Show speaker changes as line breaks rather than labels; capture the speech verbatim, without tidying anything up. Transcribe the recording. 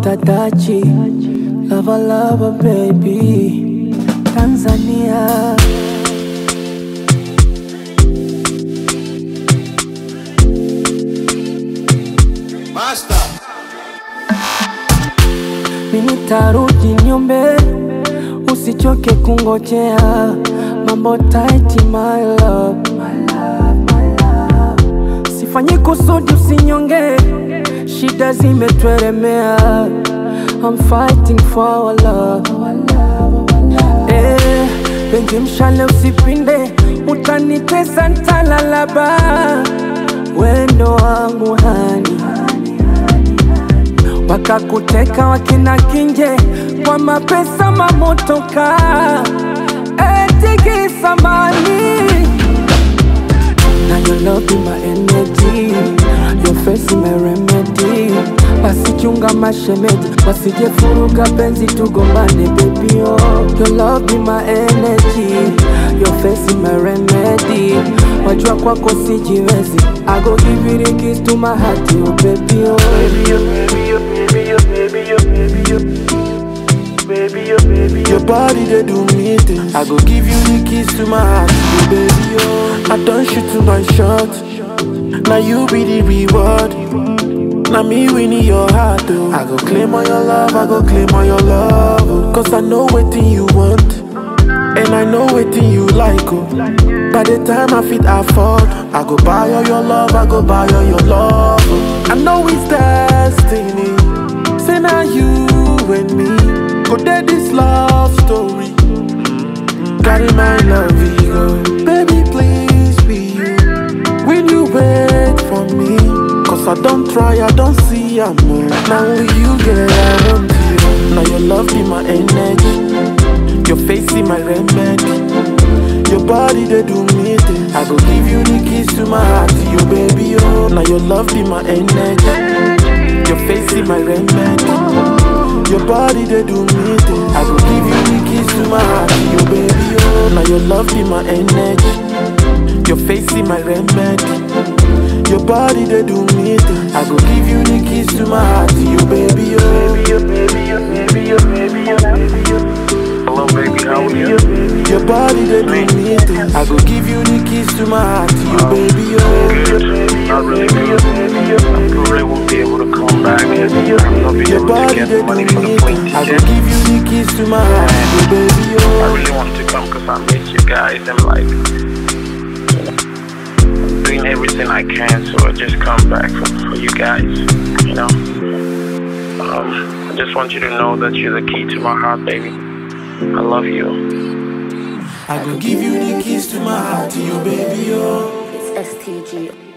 Tadachi, lava lava baby, Tanzania.
Master.
Mimi tarudi nyumbe, usichoke kungojea, mambo tight my love, my love, my love. Sifanyi kusudi usinyonge, shida zimetweremea, I'm fighting for our love, our love, our love. Eh, bengi mshale usipinde, utanitesa ntalalaba, wendo wangu hani. Wakakuteka wakina kinje, kwa mapesa mamotoka, etiki samani. Now your love be my energy, your face is my remedy. Wasichunga mashemeji, wasije furuga penzi tugombane baby oh. Your love be my energy, your face is my remedy. Wajua kwako sijiwezi, I go give you the keys to my heart oh baby oh.
Baby oh, baby oh, baby oh, baby oh, baby oh. Baby oh, baby oh. Your body they do me things, I go give you the keys to my heart oh baby oh. I don't shoot to my shot, now you be the reward. Now me winning your heart oh. I go claim all your love, I go claim all your love oh. Cause I know waiting you want, and I know waiting you like oh. By the time I fit afford, I go buy all your love, I go buy all your love oh. I know it's destiny, say now you and me go there this love story. Carry my love ego, baby please be you. Will you wait for me? Cause I don't try, I don't see I'm more. Now only you get I want you. Now your love be my energy, your face is my remedy. Your body they do me things, I go give you the keys to my heart, you baby oh. Now your love be my energy, your face is my remedy. Your body they do me things, I go give you the keys to my heart, you baby oh. Now your love be my energy, your face is my remedy. Your body they do me things, I go give you the keys to my heart, you baby oh. Baby oh, baby oh, baby oh, baby oh, baby oh. Hello baby, how are you? Your body they do me things, I go give you the keys to my heart, you baby oh.
Good, not really good. I probably won't be able to come back. I'm not be able to get money for the plane
I go give you the keys to my heart, you baby oh.
I really want to come cause I miss you guys and like, I'm doing everything I can so I just come back for, for you guys, you know. Um, I just want you to know that you're the key to my heart, baby. I love you.
I go give you the keys to my heart, you baby oh.
It's S T G.